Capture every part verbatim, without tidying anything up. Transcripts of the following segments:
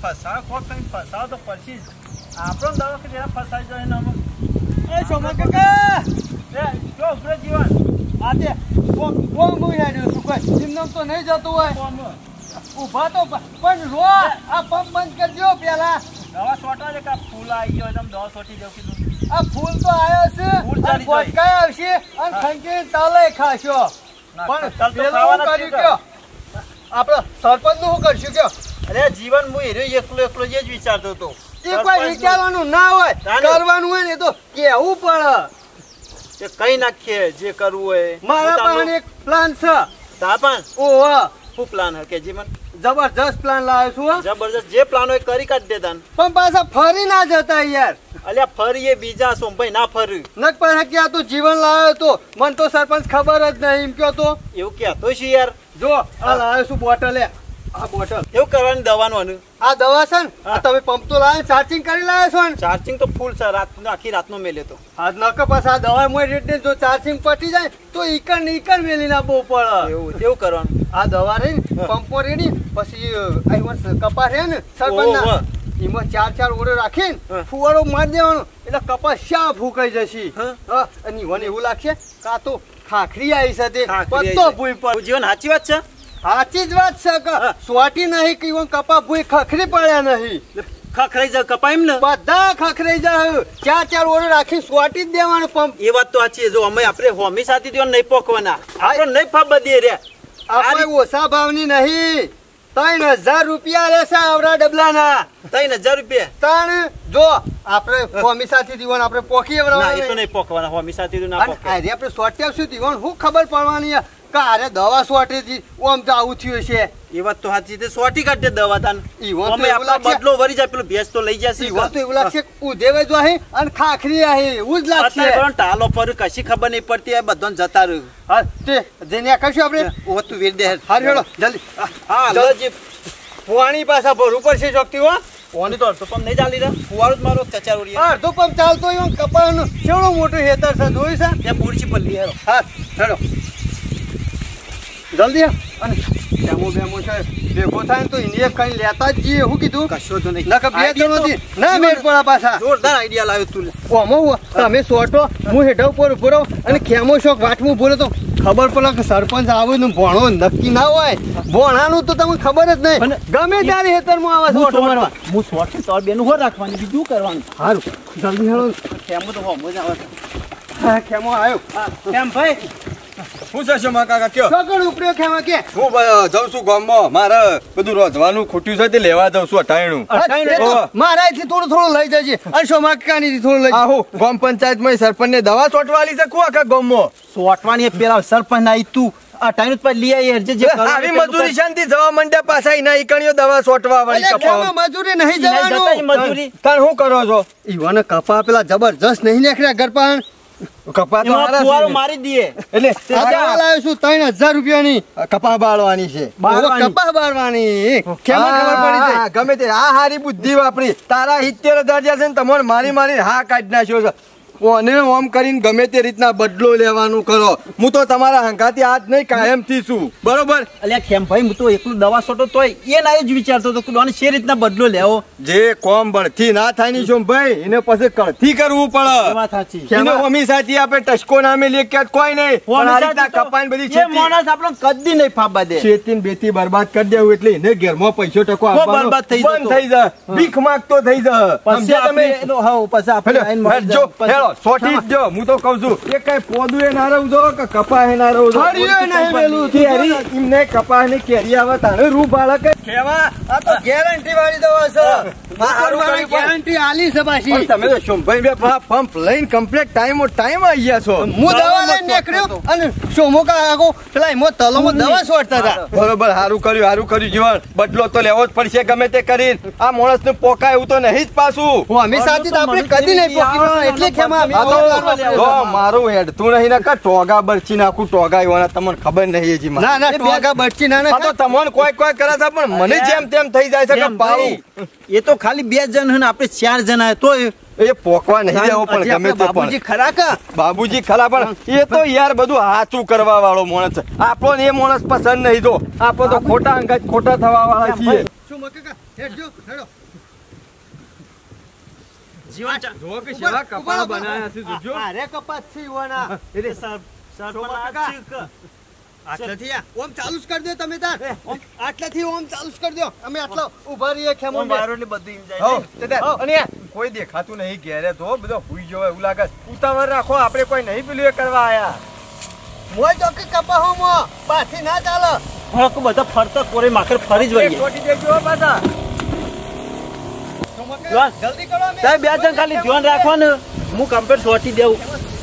ફસાવ કોક કઈ ફસાવ તો પછી આપણો દવા કે જરા ફસાઈ જાય ને એ સોમા કાકા એ જો ઉભરે જીવન આજે કોમ કોમ હું હેડ્યો છું કોઈ એમનામ તો નહીં જતું હોય કોમ ઊભા તો પણ રો આ પંપ બંધ કરજો પેલા દવા છોટા છે કે ફૂલ આવી ગયો એકદમ દવા છોટી જવું કીધું આ ફૂલ તો આવ્યો છે ફૂલ ચાલી બોટકા આવશે અને ખંકી તાલે ખાશો પણ પેલું કર્યું કયો આપણે સરપંચ નું શું કરશું કયો અરે જીવન હું હીરો એકલો એકલો જ વિચારતો હતો એ કોઈ વિચારવાનું ના હોય કરવાનું હોય ને તો કેવું પડે એ કઈ નાખીએ જે કરવું હોય મારા પાસે એક પ્લાન છે તાપણ ઓહો શું પ્લાન હે કે જીવન જબરજસ્ત પ્લાન લાવ્યો છું જબરજસ્ત જે પ્લાન હોય કરી કાઢ દેતા પણ પાછા ફરી ના જતા યાર અલ્યા ફરી એ બીજા સોમભાઈ ના ફર્યું નક પર કે આ તું જીવન લાવ્યો તો મને તો સરપંચ ખબર જ નહીં એમ કયો તો એવું કહેતો છે યાર જો આ લાવ્યો છું બોટલ આ બોટલ એવું કરવાની દવાનું આનું આ દવા છે ને તમે પંપ તો લાવ્યો ચાર્જિંગ કરી લાવ્યો છો ને ચાર્જિંગ તો ફૂલ છે રાત આખી રાતનો મેલે તો આજ નક પાછા આ દવા મોય રેટ ને જો ચાર્જિંગ પટી જાય તો ઈકર ને ઈકર મેલી ના બહુ પડે એવું તેવું કરવાનું આ દવા રહી ને પંપો રેડી પછી આઈ કપા રહે ને સરપંચના એમાં ચાર ચાર ઓળો રાખીને ફુવારો મારી દેવાનો એટલે કપાસ શા ફૂંકાઈ જશે અને ઈવન એવું લાગશે કાં તો ખાખરી આવી છે તે પત્તો ભૂઈ પર જીવન સાચી વાત છે સાચી જ વાત છે કે સ્વાટી નહીં કે ઈવન કપા ભૂઈ ખખરી પડ્યા નહીં ખખરાઈ જાય કપા એમ ને બધા ખખરાઈ જાય ચાર ચાર ઓળો રાખી સ્વાટી જ દેવાનો પંપ એ વાત તો સાચી જો અમે આપણે હોમી સાથે દેવા નહીં પોકવાના આપણે નહીં ફાબા દે રે આપણે ઓછા ભાવની નહીં ત્રણ હજાર રૂપિયા લેશે આવડા ડબલાના ત્રણ હજાર રૂપિયા ત્રણ જો આપણે હોમી સાથે દીવાન આપણે પોકી ના એ તો નહીં પોકવાના હોમી સાથે તો ના પોકે અરે આપણે સોટી આવશું દીવાન હું ખબર પડવાની કે અરે દવા સોટી દી ઓમ તો આવું થયું છે એ વાત તો સાચી તે સોટી કાઢે દવા તાન ઈવન અમે આપણા બદલો વરી જાય પેલો ભેંસ તો લઈ જશે ઈવન તો એવું લાગશે ઉદેવે જો હે અને ખાખરી આહે એવું જ લાગશે અત્યારે ટાલો પર કશી ખબર નહીં પડતી આ બધાને જતા રહ્યું હા તે જેને કશું આપણે ઓ તું વીર દે હાર હેડો જલ્દી હા લજી ફુવાણી પાછા ભરું પડશે શક્તિ હો ફુવાની તો અડધો પંપ નહીં ચાલી રહ્યા ફુવારો જ મારો ચચાર ઉડી અડધો પંપ ચાલતો હોય કપાળનું કેવડું મોટું હેતર છે જોઈ છે ત્યાં પૂરછી પલ્લી હેરો હા હેડો જલ્દી અને બેમો બેમો છે ભેગો થાય ને તો ઇન્ડિયા કઈ લેતા જ જઈએ શું કીધું કશો તો નહીં ના બે જણોથી ના મેળ પડા પાછા જોરદાર આઈડિયા લાવ્યો તું ઓમો તમે સોટો હું હેઠા ઉપર ઉભો રહો અને ખેમો શોખ વાટવું બોલો તો ખબર પડે કે સરપંચ આવે ને ભણો નક્કી ના હોય ભણાનું તો તમને ખબર જ નહીં ગમે ત્યારે હેતરમાં આવે સોટો મારવા હું સોટ તો બેનું હો રાખવાની બીજું કરવાનું સારું જલ્દી હેડો ખેમો તો હો મજા આવે હા ખેમો આવ્યો કેમ ભાઈ શું છે શોમા કાકા કયો સગડ ઉપડ્યો ખેમા કે હું જાઉં છું ગામમાં મારે બધું રોજવાનું ખોટ્યું છે તે લેવા જાઉં છું અઠાણું મારાથી થોડું થોડું લઈ જજે અને શોમા કાકાની થોડું લઈ આહો ગામ પંચાયત માં સરપંચ ને દવા છોટવાલી છે આખા ગામમાં સોટવાની પેલા સરપંચ ના તું આ ટાઈમ પર લઈ આવી જે આવી મજૂરી શાંતિ જવા મંડ્યા પાછા એના ઈકણીઓ દવા છોટવા વાળી કપા મજૂરી નહીં જવાનું મજૂરી તાર શું કરો છો ઈવાને કપા પેલા જબરજસ્ત નહીં નીકળ્યા ઘર પર કપા તો ફુવારો મારી દઈએ એટલે આજે લાવ્યો છું ત્રણ હજાર રૂપિયાની કપા બાળવાની છે કપા બાળવાની કેમ ખબર પડી જાય ગમે તે આ હારી બુદ્ધિ વાપરી તારા સિત્તેર હજાર છે ને તમારે મારી મારી હા કાઢી નાખ્યો છે ઓને ઓમ કરીને ગમે તે રીતના બદલો લેવાનું કરો હું તો તમારા હંગાથી આજ નહીં કાયમ થી છું બરોબર અલ્યા કેમ ભાઈ હું તો એકલું દવા છોટો તોય એ ના જ વિચારતો હતો કે શે રીતના બદલો લેવો જે કોમ બળથી ના થાય ની છો ભાઈ એને પછી કળથી કરવું પડે વાત સાચી એને હોમી સાથી આપણે ટસકો નામે લે કે કોઈ નહીં કપાઈને બધી છે માણસ આપણો કદી નહીં ફાબા દે ખેતી બેતી બરબાદ કરી દેવું એટલે એને ઘેરમાં પૈસો ટકો આપવાનો બરબાદ થઈ બંધ થઈ જાય ભીખ માંગતો થઈ જાય પછી તમે હા પછી આપણે જો સોટી જો હું તો કહું છું એ કઈ પોદું એ ના રહું છો કે કપા એ ના રહું છો કેરી એમને કપા ને કેરી આવે તારે રૂ બાળક કેવા આ તો ગેરંટી વાળી દવા છે ગેરંટી આલી છે પાછી તમે તો શોમભાઈ બે પંપ લઈને કમ્પ્લીટ ટાઈમ ટાઈમ આવી ગયા છો હું દવા લઈને નીકળ્યો અને શોમોકા આગો પેલા એમો તલોમાં દવા છોડતા હતા બરોબર સારું કર્યું સારું કર્યું જીવન બદલો તો લેવો જ પડશે ગમે તે કરીને આ માણસ ને પોકાય એવું તો નહીં જ પાછું હું અમે સાથે આપણે કદી નહીં પોકી એટલે કેમ મારું હેડ તું નહીં ના કા ટોગા બરચી નાખું ટોગા એવાના તમને ખબર નહીં હજી ના ના ટોગા બરચી ના ના તો તમને કોઈ કોઈ કરે છે પણ મને જેમ તેમ થઈ જાય છે કે પાવું એ તો ખાલી બે જણ હે ને આપણે ચાર જણા તો એ પોકવા નહીં દેવો પણ ગમે તે બાબુજી ખરા કા બાબુજી ખરા પણ એ તો યાર બધું હાચું કરવા વાળો માણસ આપણો એ માણસ પસંદ નહીં તો આપણે તો ખોટા અંગાજ ખોટા થવા વાળા છીએ શું મકાકા હેડ જો હેડો જીવન ચા- જો કે ઉભા- શેવા ઉભા- કપા ઉભા. બનાયા છે જોજો. આ રે કપાસ છે ઈવાના. એટલે સર સરપંચ આ છે કે આટલેથી આ ઓમ ચાલુ જ કરી દો તમે તાર ઓમ આટલેથી ઓમ ચાલુ જ કરી દો અમે આટલા ઊભા રહીએ ખેમો ઓમ બારો એટલે બધું એમ જાય હો, નહીં? તે તાર. અને કોઈ દેખાતું નહીં ઘેરે તો બધો હુઈ જવાય એવું લાગે. ઉતાવળ રાખો, આપણે કોઈ નહીં પેલું એ કરવા આયા. મોય તો કે કપા હો મો પાછી ના ચાલે ફરક બધા ફરતા કોરે માખર ફરી જ એક વળીએ છોટી દેજો હો પાછા. જોન, જલ્દી કરો અમે સાહેબ બે જણ ખાલી ધ્યાન રાખો ને હું કમ્પ્લેટ સોટી દેવું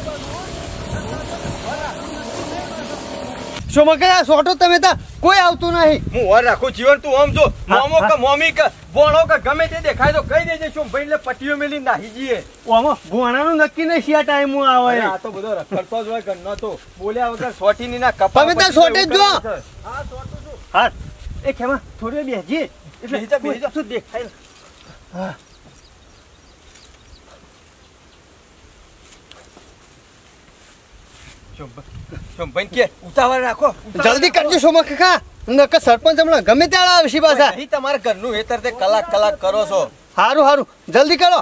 સોમકરા સોટો તમે તા કોઈ આવતું નહીં હું વર રાખું જીવન તું આમ જો મોમો કે મોમી કે બોણો કે ગમે તે દેખાય તો કહી દેજે શું ભાઈ એટલે પટીઓ મેલી નાહી જઈએ. ઓમો ભોણાનું નક્કી નહીં શિયા ટાઈમ હું અરે આવે આ તો બધો રખડતો જ હોય ઘરનો તો બોલ્યા વગર સોટી ની ના કપા તમે તાર પછી સોટે જ જો. એવું કરે છે. હા સોટું છું. હા એ ખેમા થોડી વાર બેસજી એટલે બેસી જા, બેસી જા. શું દેખાય ને. શોભ- શોભાઈ કે ઉતાવળ રાખો ઉતાવળ જલ્દી રાખો. કરજો સોમકકા નકર સરપંચ હમણાં ગમે ત્યારે આવશે પાછા નહીં તમારા ઘરનું હેતર તે કલાક કલાક કરો છો. હારું હારું જલ્દી કરો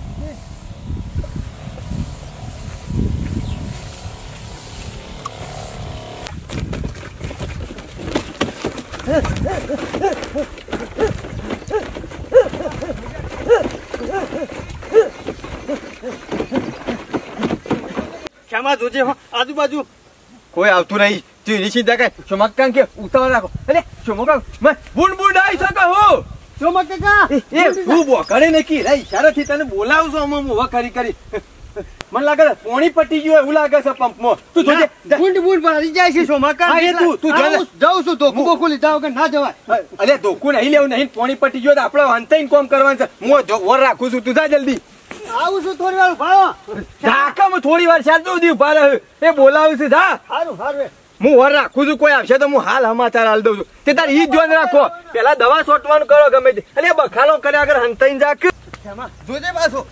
ખેમા જોજે હો આજુબાજુ કોઈ આવતું નહીં તું એની ચિંતા કર. શોમક્કા કે ઉતાવળ રાખો. અરે શોમક્કા મેં બુન બુન આવી શકો હું સોમકકા એ તું બોકડે નકી રે ઈશારાથી તને બોલાવું છું આમાં હું કરી કરી મને લાગે છે પોણી પટી ગયું એવું લાગે છે પંપમાં. તું જોજે જા. બુંડ બુંડ ભરી જાય છે સોમકકા હા, એ તું- તું જા. આવું જાઉં છું ધોકું બોકું લીધા વગર ના જવાય અરે ધોકું નહીં લેવું નહીં પોણી પટી ગયો તો આપણે અંતાઈને કોમ કરવાનું છે. હું જો વર રાખું છું તું જા જલ્દી. આવું છું થોડી વાર ભાળો ધાકામાં થોડી વાર શાંત સુધી ઉભા રહે એ બોલાવું છે જા. હારું હારું હું વર રાખું છું કોઈ આવશે તો હું હાલ સમાચાર હાલ દઉં છું તે તારે ઈ જ ધ્યાન રાખો. પેલા દવા છોટવાનું કરો ગમે તે. અરે બખાલો કર્યા આગળ હંતાઈને જા કે. જોજે પાછું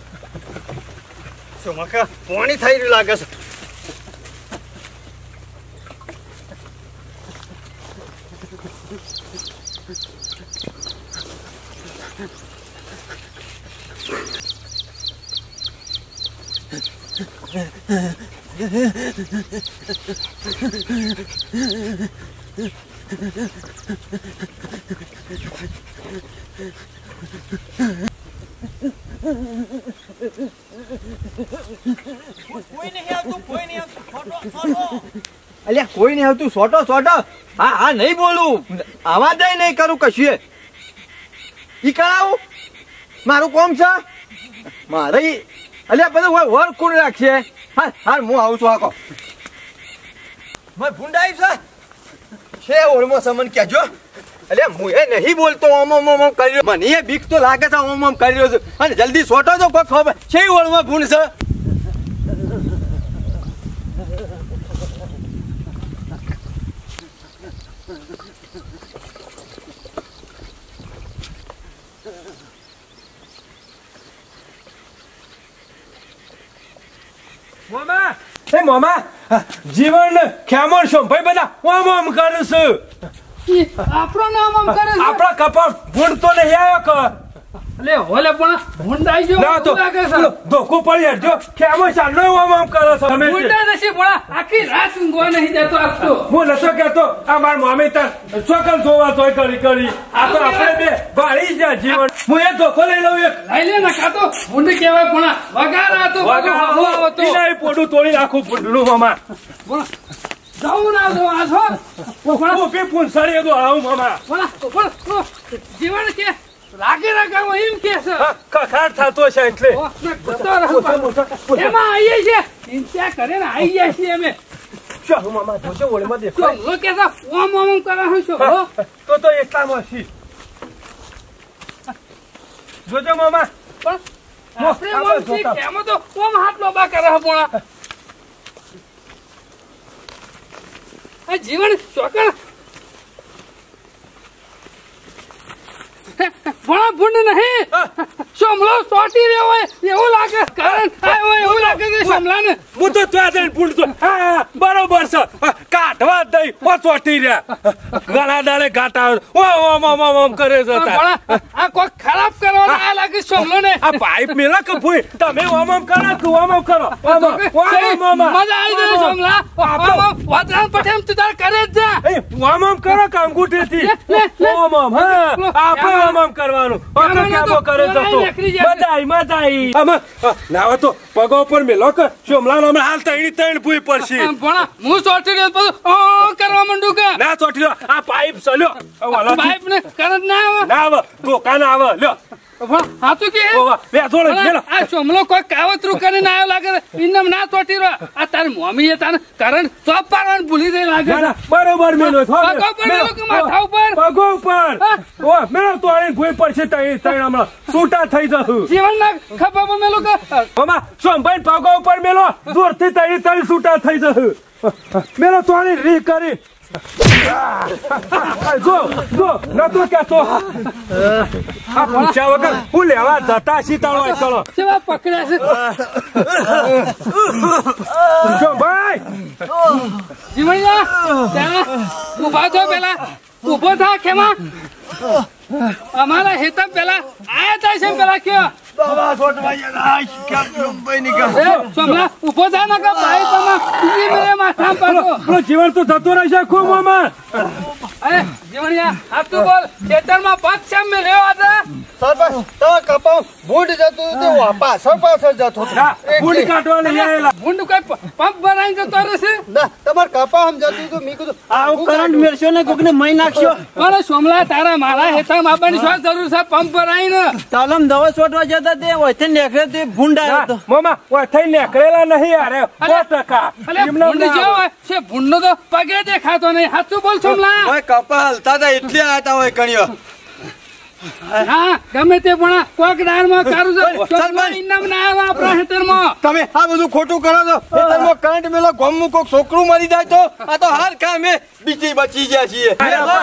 સોમકા પોણી થઈ રહ્યું લાગે છે અલ્યા કોઈ નહીં આવતું સોટો સોટો. હા હા નહીં બોલું આવાજ નહીં કરું કશું ઈ કરાવું મારું કોમ છે મારે ઈ- અલ્યા બધું વર વર કોણ રાખશે. હા હા હું આવું છું આકો મેં ભૂંડાઈ છે છે ઓળમો સમન કહેજો. અલ્યા હું એ નહીં બોલતો ઓમ ઓમ ઓમ ઓમ કર્યો મને એ બીક તો લાગે છે ઓમ ઓમ કરી રહ્યો છું અને જલ્દી સોટો તો કોઈ ખબર છે ઓળમાં ભૂંડ છે. મોમા એ મોમા જીવન ખેમણ છો ભાઈ બધા ઓમ ઓમ કરું છું આપણો નામ આમ કરે છે આપણા કપા ભૂંડતો નહીં આવ્યો કે લે હોલે પણ ભૂંડાઈ ગયો ના તો એવું લાગે છે ધોકું પડી હટજો ખેમણ ચાલો ઓમ ઓમ કરો છો તમે ભૂંડા નથી પણ આખી રાત ઊંઘવા નહીં દેતો આપતો હું નતો કહેતો આ માર મામી તાર ચોકલ જોવા તોય કરી કરી આ તો આપણે બે ભાળી જા જીવન હું એ ધોકો લઈ લઉં એક લઈ લે ને કાતો ભૂંડ કહેવાય પણ વગાર હતો વાગા હતો ઇનાય પોડું તોડી નાખું ભૂંડનું મામા પણ જવું ના જો આ છો પણ હું પી પૂંછાડી દો આવું મામા પણ પણ જીવન કે લાગે રાગાવો એમ કે છે કખાડ થતો છે એટલે ઓ, ને ગતો રહો. એમાં આવીએ છે ચિંતા કરે ને આવી જાય છે અમે ચાલો મામા જોજો ઓળમાં તો દેખાય લો કે છે ઓમ ઓમ કરે છે છો હો. તો તો એટલામાં છી જોજો મામા પણ આપણે ઓમ શીખ એમાં તો ઓમ હાથ લોબા કરે છે પણ આ જીવન ચોકર ભણા ભૂંડ નહીં સોમલો સોટી રહ્યો હોય એવું લાગે કારણ થાય હોય એવું લાગે છે સોમલાને હું તો ત્યાં જઈને ભૂલતો હા બરોબર છે કાઢવા દઈ ઓ ચોટી રહ્યા ઘણા દાડે ઘાટા ઓમ ઓમ ઓમ ઓમ કરે છે તાર. આ કોઈ ખરાબ કરવાનો આ લાગે સોમલો ને આ પાઇપ મેલા કે ભૂઈ તમે ઓમ ઓમ કરો કે ઓમ ઓમ કરો ઓમ ઓમ ઓમ ઓમ મજા આવી જાય સોમલા આમ વાતરાન પઠેમ તું તાર કરે જ જા એ ઓમ ઓમ કરો કે અંગૂઠેથી ઓમ ઓમ હા આપણે ઓમ ઓમ કરવાનું ઓકે કેમો કરે છે તો મજા આવી મજા આવી આમ નાવા તો પગો ઉપર મેલો કે સોમલાનો હમણાં હાલ તણી તણ ભૂઈ પડશે. ભણા હું ચોટી રહ્યો બધું ઓ કરવા માંડું કે ના ચોટી આ પાઇપ સલ્યો પાઇપ ને કરંટ ના આવે ના આવે તો કાન આવે લ્યો હા તું કે ઓવા બે થોડો મેલો આ સોમલો કોઈ કાવતરું કરીને આવ્યો લાગે ઇન્નમ ના ચોટી રહ્યો આ તાર મમ્મી એ તાર કરંટ ચોપ પાડવાનું ભૂલી ગઈ લાગે ના બરોબર મેલો થો પગો પર મેલો કે માથા ઉપર પગો ઉપર ઓ મેલો તો આને ભૂઈ પડશે તઈ તઈ હમણાં છૂટા થઈ જશું જીવન ના ખભા પર મેલો કે મામા સોમભાઈ પગો ઉપર મેલો દૂરથી તઈ તઈ છૂટા થઈ જશું મેલો તો આને રી કરી જો જો નતો કેતો આ પૂછ્યા વગર હું લેવા જતા સીતાળો ચલો સેવા પકડ્યા છે જો ભાઈ જીવણિયા ત્યાં ઉભા થો પેલા ઉભો થા ખેમા અમારા હેતમ પેલા આયા તા છે પેલા કયો દવા છોટવા યાર કેમ મુંબઈ નીકળ સોમલા ઉભો થા ના કે ભાઈ તમે ઈ મેરે માથા પર પેલો જીવન તો થતો રહેશે ખૂબ મામા અરે જીવણિયા આ તું બોલ ખેતરમાં પગ શામ મે લેવા હતા સરપંચ તો કપા ભૂંડ જતું હતું તે વાપા સરપંચ જતો હતો ફૂડ કાઢવા લઈ આયેલા ભૂંડ કઈ પંપ ભરાઈને જતો રહેશે ના તમાર કપા હમ જતું હતું મી કીધું આવું કરંટ મેળશો ને કોકને મહી નાખશો. અરે સોમલા તારા મારા હેતમ આપવાની શું જરૂર છે પંપ ભરાઈને તાલમ દવા છોટવા જતા તે ઓયથી નીકળે તે ભૂંડ આવ્યો હતો. મામા ઓય થઈ નીકળેલા નહીં અરે સો ટકા અલે ભૂંડ જેવો હોય છે ભૂંડનો તો પગે દેખાતો નહીં સાચું બોલ સોમલા ઓય કપા હલતા તા એટલે આતા હોય કણિયો હા ગમે તે પણ કોક ડારમાં કારું છે સરપંચ ઇનામ ના આવે આપણા ખેતરમાં તમે આ બધું ખોટું કરો છો ખેતરમાં કરંટ મેલો ગોમનું કોક છોકરું મરી જાય તો આ તો હાર કામે બીજી બચી ગયા છીએ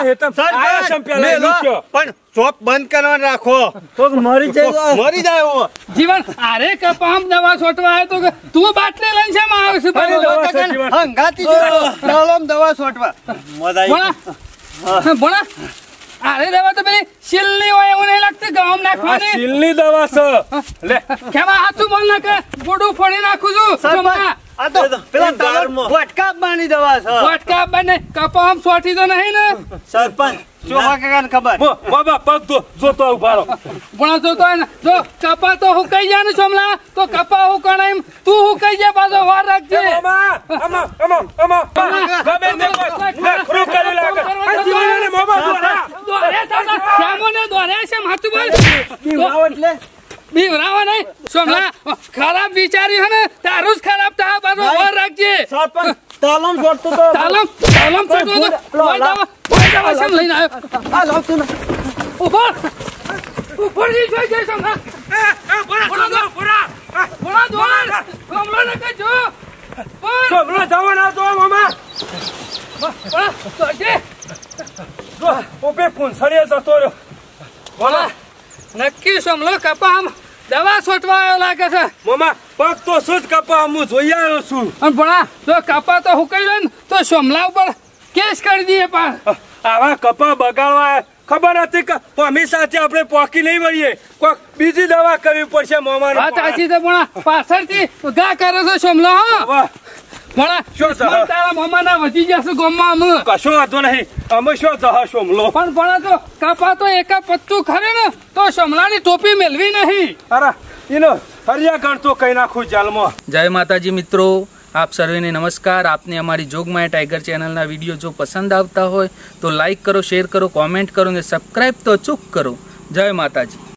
પણ ચોક બંધ કરવાનું રાખો કોક મરી જાય તો મરી જાય એવો. જીવન અરે કપામ દવા છોટવા આવ્યો તો કે તું બાટલી લઈને છે માં આવે છે ભાઈ હંગાતી ચાલોમ દવા છોટવા મજા આવી. ભણા ભણા અરે દવા તો પેલી છેલ્લી હોય એવું નહીં લાગતું ગામ નાખવાની સિલની દવા છે લે કેમાં હાથું બોલ ના કે બોડું ફોડી નાખું છું સોમલા આ તો પેલા તારો વટકા બાની દવા છે વટકા બને કપામ છોટી તો નહીં ને સરપંચ ચોખા કાકાને ખબર મો બાબા પગ તો જોતો ઉભા રહો ભણા તો તો ને જો કપા તો હુકાઈ જાય ને સોમલા તો કપા હુકાણા એમ તું હુકાઈ જાય પાછો વાર રાખજે મામા અમા અમા અમા ગમે તે લે ખરો કરી લાગે આ જીવનને મોબા દોરા દોરે તાતા સામોને દોરે છે માથું બોલ આવો એટલે બીવરાવા નહીં સોમલા ખરાબ વિચાર્યું હે ને તારું જ ખરાબ થા પાછો વાર રાખજે સરપંચ તાલમ છોડતો તો તાલમ તાલમ છોડતો તો કોઈ દવા કોઈ દવા શેમ લઈને આવ્યો આ લાવતું ને ઉભો ઉભો જી જોઈ જઈ સોમલા બોરા દો બોરા બોલા દોર સોમલા ને કે જો બોલ સોમલો જવાના તો મામા બોલા તો જે જો ઓપે પૂંછડીએ જતો રહ્યો બોલા નક્કી સોમલો કપામ દવા છોટવા આવ્યો લાગે છે મામા પગ તો સુજ કપા હું જોઈ આવ્યો છું અને ભણા જો કપા તો હુકાઈ જાય ને તો સોમલા ઉપર કેસ કરી દઈએ પણ આવા કપા બગાડવા ખબર હતી કે અમે સાથે આપણે પોકી નહીં વળીએ કોઈક બીજી દવા કરવી પડશે મોમાનો વાત સાચી છે ભણા પાછળથી ગા કરે છે સોમલો હા વાહ ભણા શું છે? મને તારા મામાના વધી જશે ગામમાં અમે કશો વાંધો નહીં અમે શું જહ સોમલો પણ ભણા તો કપા તો એકા પત્તું ખરે ને તો સોમલાની ટોપી મેળવી નહીં અરે એનો હરિયા ગણતો કઈ નાખું જાલમાં જય માતાજી મિત્રો, આપ સર્વેને નમસ્કાર. આપને અમારી જોગમાયા ટાઈગર ચેનલના વિડીયો જો પસંદ આવતા હોય તો લાઈક કરો, શેર કરો, કોમેન્ટ કરો અને સબસ્ક્રાઈબ તો અચૂક કરો. જય માતાજી.